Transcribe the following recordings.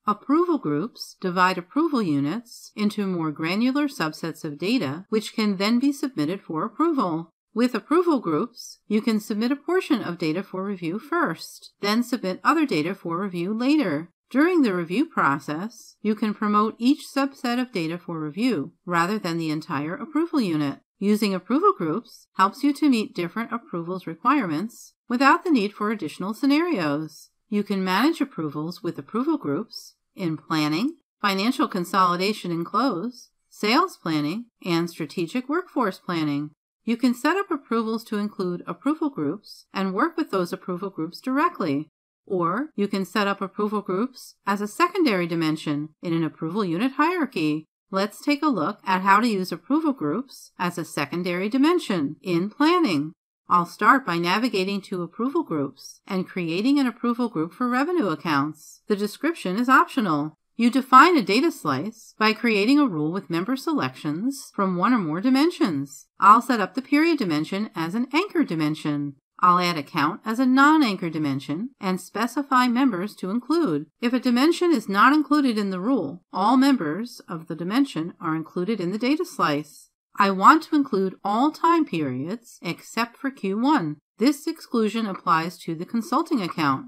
Approval groups divide approval units into more granular subsets of data, which can then be submitted for approval. With approval groups, you can submit a portion of data for review first, then submit other data for review later. During the review process, you can promote each subset of data for review rather than the entire approval unit. Using approval groups helps you to meet different approvals requirements without the need for additional scenarios. You can manage approvals with approval groups in planning, financial consolidation and close, sales planning, and strategic workforce planning. You can set up approvals to include approval groups and work with those approval groups directly. Or you can set up approval groups as a secondary dimension in an approval unit hierarchy. Let's take a look at how to use approval groups as a secondary dimension in planning. I'll start by navigating to approval groups and creating an approval group for revenue accounts. The description is optional. You define a data slice by creating a rule with member selections from one or more dimensions. I'll set up the period dimension as an anchor dimension. I'll add account as a non-anchor dimension and specify members to include. If a dimension is not included in the rule, all members of the dimension are included in the data slice. I want to include all time periods except for Q1. This exclusion applies to the consulting account.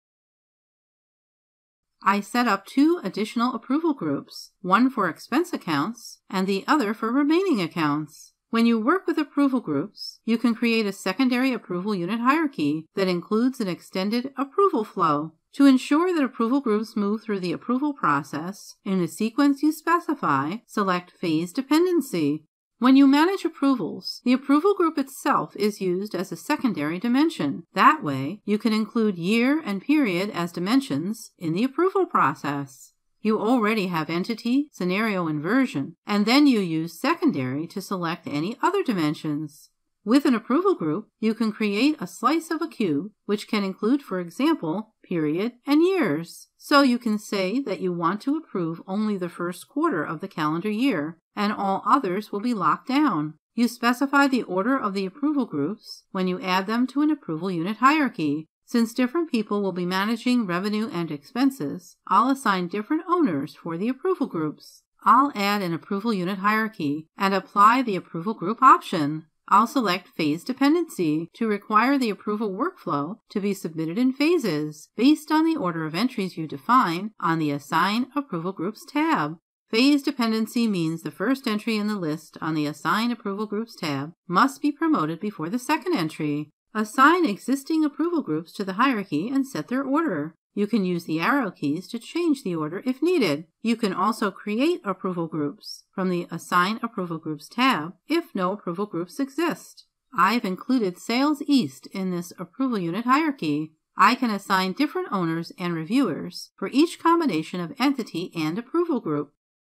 I set up 2 additional approval groups, one for expense accounts and the other for remaining accounts. When you work with approval groups, you can create a secondary approval unit hierarchy that includes an extended approval flow. To ensure that approval groups move through the approval process in the sequence you specify, select Phase Dependency. When you manage approvals, the approval group itself is used as a secondary dimension. That way, you can include year and period as dimensions in the approval process. You already have entity, scenario, and version, and then you use secondary to select any other dimensions. With an approval group, you can create a slice of a queue, which can include, for example, period and years. So you can say that you want to approve only the first quarter of the calendar year, and all others will be locked down. You specify the order of the approval groups when you add them to an approval unit hierarchy. Since different people will be managing revenue and expenses, I'll assign different owners for the approval groups. I'll add an approval unit hierarchy and apply the approval group option. I'll select Phase Dependency to require the approval workflow to be submitted in phases based on the order of entries you define on the Assign Approval Groups tab. Phase dependency means the first entry in the list on the Assign Approval Groups tab must be promoted before the second entry. Assign existing approval groups to the hierarchy and set their order. You can use the arrow keys to change the order if needed. You can also create approval groups from the Assign Approval Groups tab if no approval groups exist. I've included Sales East in this approval unit hierarchy. I can assign different owners and reviewers for each combination of entity and approval group.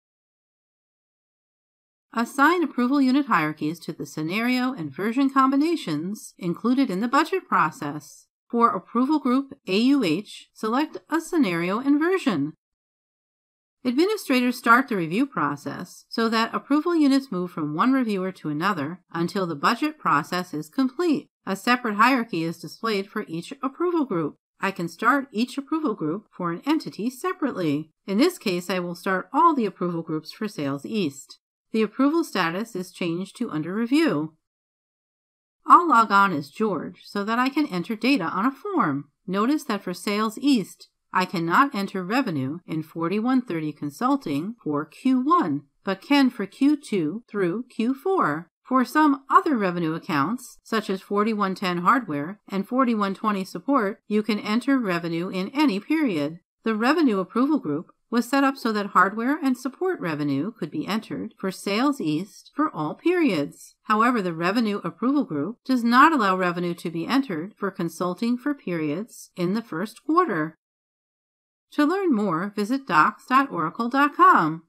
Assign approval unit hierarchies to the scenario and version combinations included in the budget process. For approval group AUH, select a scenario and version. Administrators start the review process so that approval units move from one reviewer to another until the budget process is complete. A separate hierarchy is displayed for each approval group. I can start each approval group for an entity separately. In this case, I will start all the approval groups for Sales East. The approval status is changed to under review. I'll log on as George so that I can enter data on a form. Notice that for Sales East, I cannot enter revenue in 4130 Consulting for Q1, but can for Q2 through Q4. For some other revenue accounts, such as 4110 Hardware and 4120 Support, you can enter revenue in any period. The Revenue Approval Group was set up so that hardware and support revenue could be entered for Sales East for all periods. However, the Revenue Approval Group does not allow revenue to be entered for consulting for periods in the first quarter. To learn more, visit docs.oracle.com.